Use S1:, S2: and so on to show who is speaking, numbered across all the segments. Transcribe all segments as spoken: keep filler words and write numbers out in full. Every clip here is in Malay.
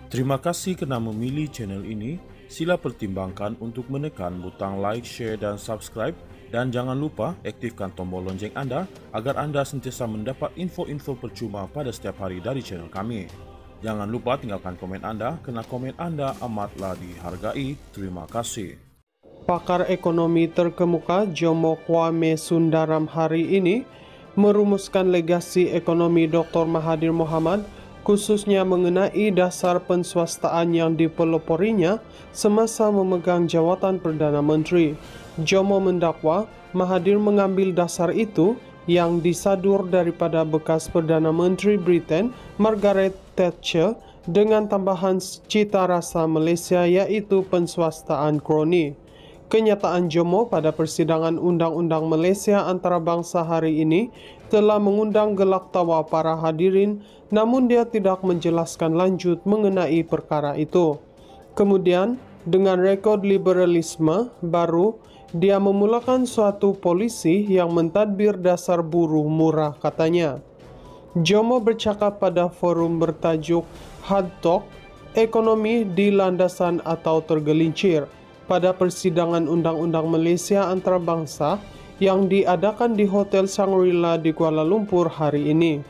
S1: Terima kasih kerana memilih channel ini. Sila pertimbangkan untuk menekan butang like, share dan subscribe. Dan jangan lupa aktifkan tombol lonceng anda agar anda sentiasa mendapat info-info percuma pada setiap hari dari channel kami. Jangan lupa tinggalkan komen anda kerana komen anda amatlah dihargai. Terima kasih.
S2: Pakar ekonomi terkemuka Jomo Kwame Sundaram hari ini merumuskan legasi ekonomi Doktor Mahathir Mohamad, khususnya mengenai dasar penswastaan yang dipeloporinya semasa memegang jawatan Perdana Menteri. Jomo mendakwa Mahathir mengambil dasar itu yang disadur daripada bekas Perdana Menteri Britain Margaret Thatcher dengan tambahan cita rasa Malaysia, iaitu penswastaan kroni. Kenyataan Jomo pada persidangan Undang-Undang Malaysia Antarabangsa hari ini telah mengundang gelak tawa para hadirin, namun dia tidak menjelaskan lanjut mengenai perkara itu. Kemudian, dengan rekod liberalisme baru, dia memulakan suatu polisi yang mentadbir dasar buruh murah, katanya. Jomo bercakap pada forum bertajuk Hard Talk, Ekonomi di Landasan atau Tergelincir, pada persidangan Undang-Undang Malaysia Antarabangsa yang diadakan di Hotel Shangri-La di Kuala Lumpur hari ini.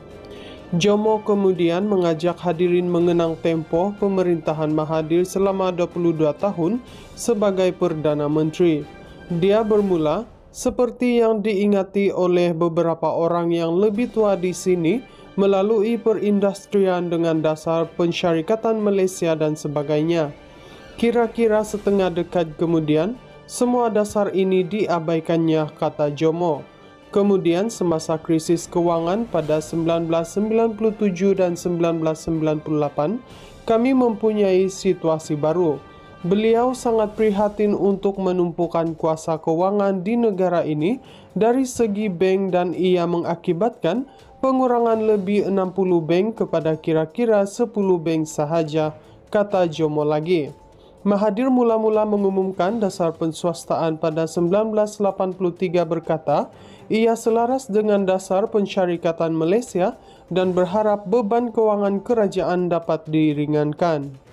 S2: Jomo kemudian mengajak hadirin mengenang tempoh pemerintahan Mahathir selama dua puluh dua tahun sebagai Perdana Menteri. Dia bermula, seperti yang diingati oleh beberapa orang yang lebih tua di sini, melalui perindustrian dengan dasar pensyarikatan Malaysia dan sebagainya. Kira-kira setengah dekad kemudian, semua dasar ini diabaikannya, kata Jomo. Kemudian semasa krisis kewangan pada seribu sembilan ratus sembilan puluh tujuh dan seribu sembilan ratus sembilan puluh delapan, kami mempunyai situasi baru. Beliau sangat prihatin untuk menumpukan kuasa kewangan di negara ini dari segi bank dan ia mengakibatkan pengurangan lebih enam puluh bank kepada kira-kira sepuluh bank sahaja, kata Jomo lagi. Mahathir mula-mula mengumumkan dasar penswastaan pada seribu sembilan ratus lapan puluh tiga berkata, ia selaras dengan dasar pensyarikatan Malaysia dan berharap beban kewangan kerajaan dapat diringankan.